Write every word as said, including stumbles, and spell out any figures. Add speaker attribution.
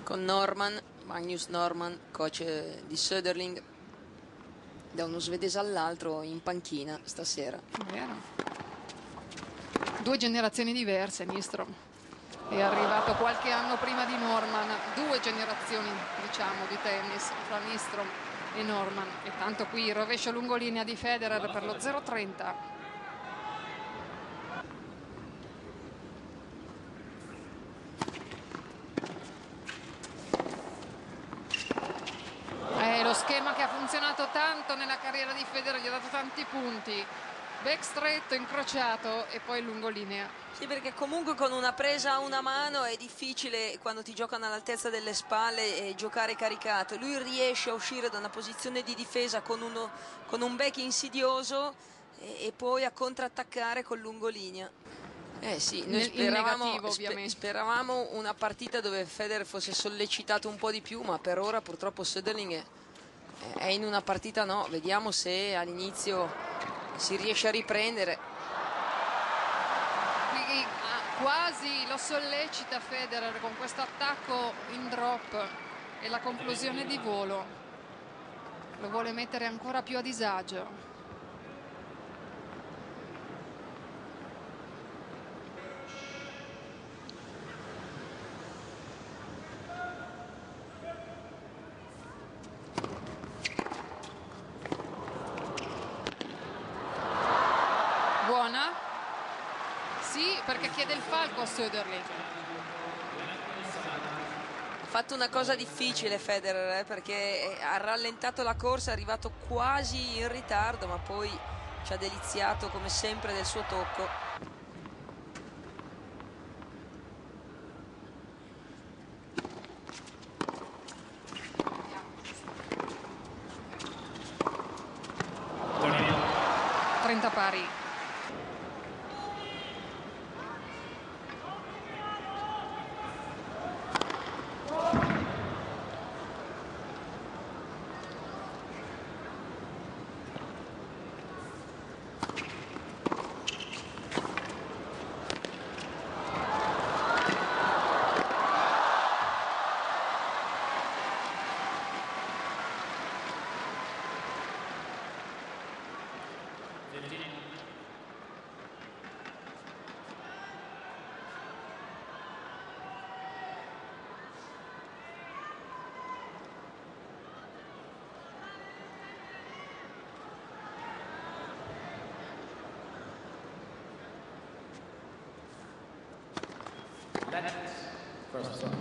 Speaker 1: con Norman, Magnus Norman, coach di Söderling, da uno svedese all'altro in panchina stasera.
Speaker 2: Vero. Due generazioni diverse. Nystrom è arrivato qualche anno prima di Norman, due generazioni diciamo di tennis fra Nystrom e Norman, e tanto qui il rovescio lungolinea di Federer per lo zero trenta. È lo schema che ha funzionato tanto nella carriera di Federer, gli ha dato tanti punti. Back stretto, incrociato e poi lungolinea.
Speaker 1: Sì, perché comunque con una presa a una mano è difficile, quando ti giocano all'altezza delle spalle, eh, giocare caricato. Lui riesce a uscire da una posizione di difesa con, uno, con un back insidioso e, e poi a contrattaccare con lungolinea. Eh sì, noi
Speaker 2: Nel,
Speaker 1: speravamo,
Speaker 2: negativo,
Speaker 1: spe, speravamo una partita dove Federer fosse sollecitato un po' di più, ma per ora purtroppo Söderling è, è in una partita no. Vediamo se all'inizio si riesce a riprendere.
Speaker 2: Qui quasi lo sollecita Federer con questo attacco in drop e la conclusione di volo. Lo vuole mettere ancora più a disagio. Buona? Sì, perché chiede il falco a Söderling.
Speaker 1: Ha fatto una cosa difficile Federer, eh, perché ha rallentato la corsa, è arrivato quasi in ritardo, ma poi ci ha deliziato come sempre del suo tocco.
Speaker 2: trenta pari.
Speaker 3: First song.